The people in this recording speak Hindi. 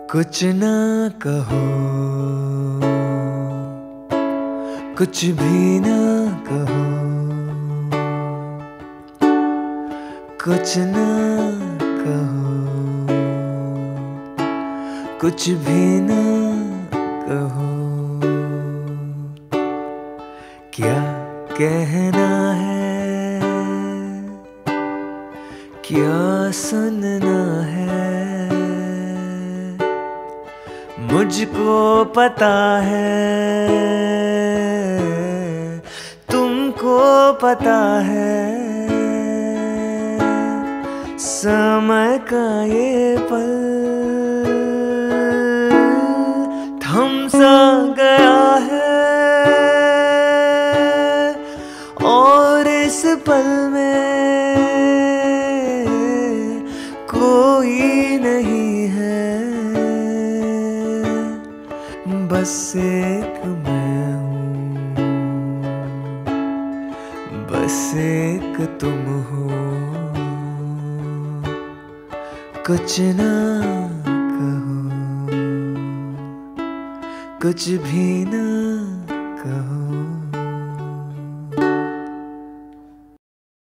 कुछ ना कहो, कुछ भी ना कहो, कुछ ना कहो, कुछ भी ना कहो। क्या कहना है, क्या सुनना है, मुझको पता है, तुमको पता है। समय का ये पल थम सा गया है, और इस पल में कोई नहीं है, बस एक मैं हूँ, बस एक तुम हो। कुछ ना कहो, कुछ भी ना कहो।